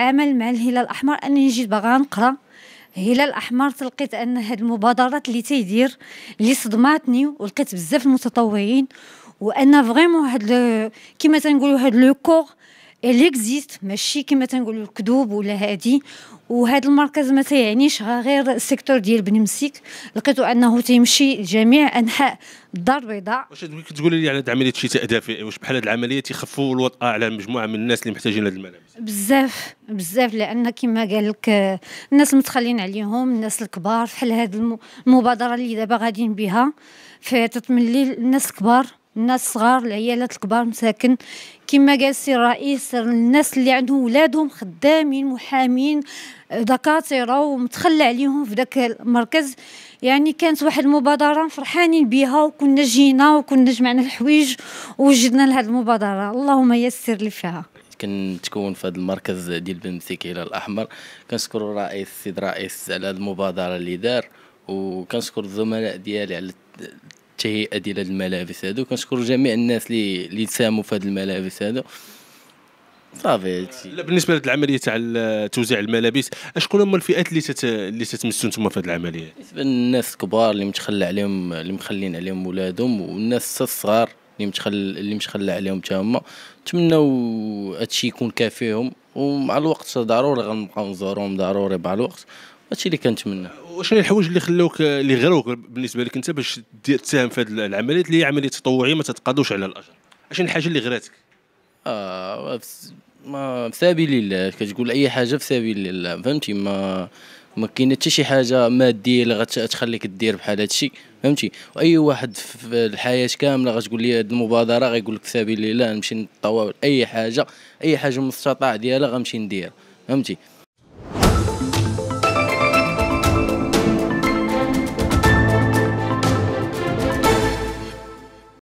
نتعامل مع الهلال الأحمر أنني جيت باغا نقرا الهلال الأحمر. تلقيت أن هاد المبادرات اللي تيدير اللي صدماتني، ولقيت بزاف المتطوعين، وأن فريمون هاد كيما تنقولوا هاد لو كور إليكزيست، ماشي كيما تنقولوا الكذوب ولا هادي. وهذا المركز ما تيعنيش غير السيكتور ديال بني مسيك، لقيتو انه تيمشي لجميع انحاء الدار البيضاء. واش كتقولي لي على هذه عمليه شي تدافع؟ واش بحال هذه العمليه تيخفوا الوطأة على مجموعه من الناس اللي محتاجين هذه الملابس؟ بزاف بزاف، لان كما قال لك الناس متخلين عليهم، الناس الكبار، بحال هذه المبادره اللي دابا غاديين بها فتتملي الناس الكبار، الناس الصغار، العيالات الكبار مساكن. كما قال السي الرئيس، الناس اللي عندهم ولادهم خدامين، محامين، دكاتره، ومتخلى عليهم في ذاك المركز. يعني كانت واحد المبادره فرحانين بها، وكنا جينا وكنا جمعنا الحوايج ووجدنا لهذه المبادره. اللهم يسر لي فيها. كنتكون في هذا المركز ديال بن مسيك الهلال الاحمر. كنشكر الرئيس السيد الرئيس على هذه المبادره اللي دار، وكنشكر الزملاء ديالي على التهيئه ديال هاد الملابس هادو. كنشكر جميع الناس اللي ساهموا في هاد الملابس هادو. صافي هادشي. لا، بالنسبه للعمليه تاع توزيع الملابس، شكون هما الفئات اللي تتمسوا نتوما في هذه العمليه؟ بالنسبه للناس الكبار اللي متخلى عليهم، اللي مخلين عليهم ولادهم، والناس الصغار اللي متخلى عليهم حتى هما. نتمنوا هادشي يكون كافيهم، ومع الوقت ضروري غنبقاو نزوروهم ضروري مع الوقت. هادشي اللي كنتمنى. وشنو الحوايج اللي خلوك اللي غروك بالنسبه لك انت باش تساهم في هذه العمليات اللي هي عمليه تطوعيه ما تتقاضوش على الاجر؟ شنو الحاجه اللي غراتك؟ ما في سبيل الله، كتقول اي حاجه في سبيل الله، فهمتي؟ ما كاين حتى شي حاجه ماديه اللي غتخليك دير بحال هادشي، فهمتي؟ واي واحد في الحياه كامله غتقول لي هاد المبادره غيقول لك في سبيل الله نمشي نطوع اي حاجه، اي حاجه مستطاع ديالها غنمشي ندير، فهمتي؟